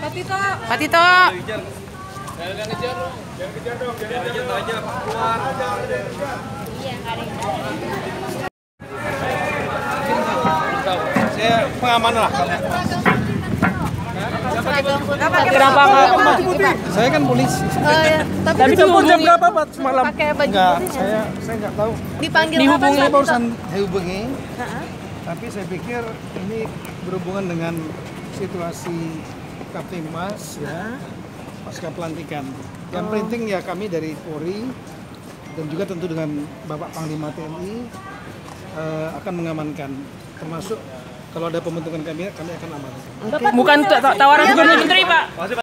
Pak Tito. Pak Tito. Jangan ngejar dong. Jangan kejar dong. Jangan kejar aja. Keluar. Iya, ada yang Saya pengamanan lah. Kenapa nggak? Saya kan polisi. Oh, ya. Tapi telepon jam berapa Pak semalam? Pakai baju Enggak, putih, saya nggak tahu. dipanggil Dihubungi kapan, Saya Pak barusan Tito? hubungi, tapi saya pikir ini berhubungan dengan situasi Kaptimas ya, pasca pelantikan. Yang penting ya kami dari Polri dan juga tentu dengan Bapak Panglima TNI akan mengamankan, termasuk kalau ada pembentukan kabinet kami akan amankan. Bukan tawaran gubernur menteri, Pak.